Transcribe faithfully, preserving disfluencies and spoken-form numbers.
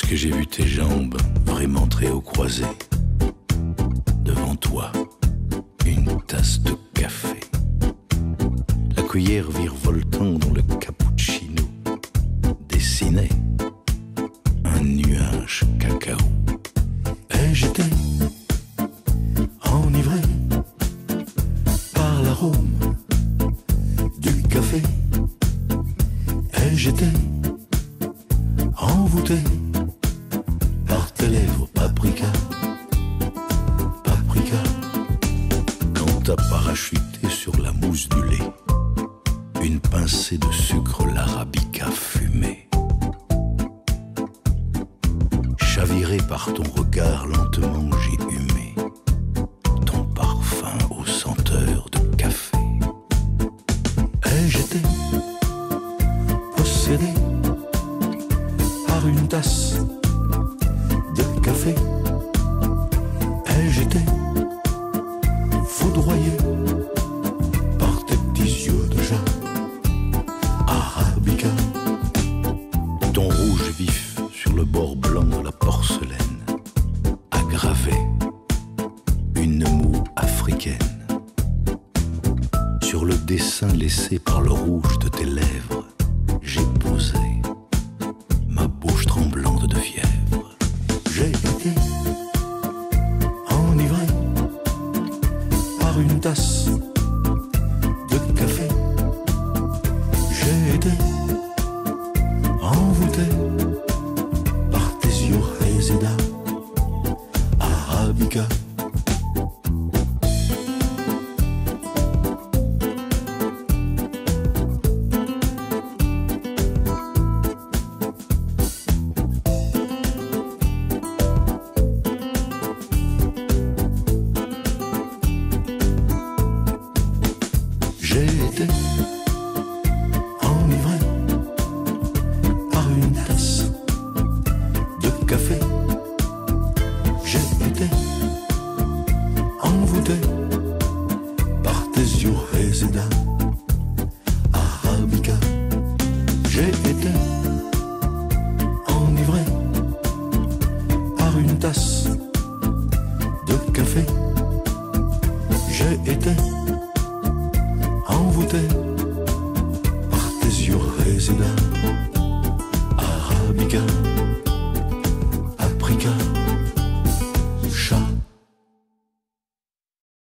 lorsque j'ai vu tes jambes vraiment très haut croisées. Devant toi, une tasse de café, la cuillère virevoltant dans le cappuccino dessinait un nuage cacao. Et j'étais enivré par l'arôme du café. Et j'étais envoûté par tes lèvres paprika, paprika. Quand t'as parachuté sur la mousse du lait une pincée de sucre l'arabica fumé, chaviré par ton regard lentement j'ai humé ton parfum aux senteurs de café. Et j'étais possédé par une tasse de café. Et j'étais foudroyé par tes petits yeux de jeune arabica. Ton rouge vif sur le bord blanc de la porcelaine aggravait une moue africaine. Sur le dessin laissé par le rouge de tes lèvres, j'ai posé ma bouche tremblante de fièvre. J'ai été enivré par une tasse de café. J'ai été envoûté par tes yeux Réséda arabica. J'ai été enivré par une tasse de café. J'ai été envoûté